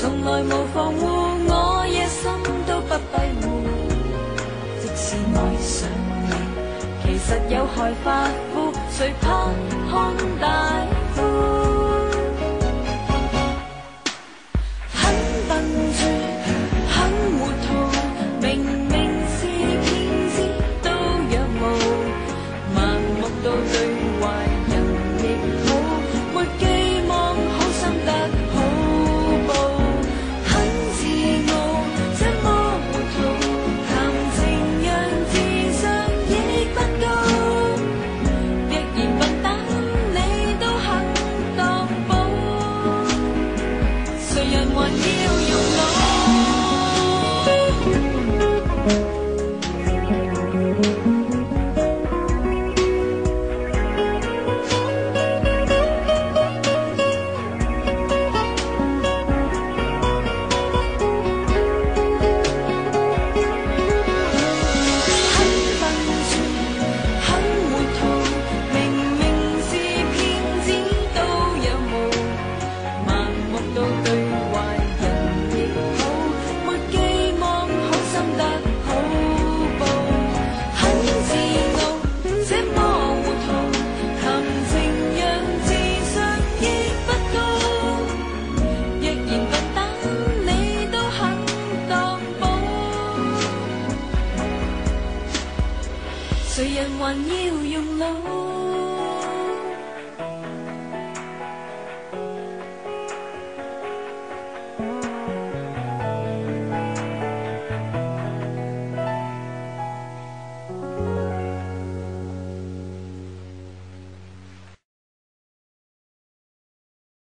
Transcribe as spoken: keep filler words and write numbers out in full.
從來無防護，我野心都不閉護。即使愛上你，其實有害髮膚，誰怕看大夫？很笨拙，很糊塗，明明是騙子都仰慕，盲目到對壞人亦好，沒寄望好心得好報。很自傲，這麼糊塗，談情讓智商亦不高，若然笨蛋你都肯當寶，誰人還要用腦？誰人還要用腦？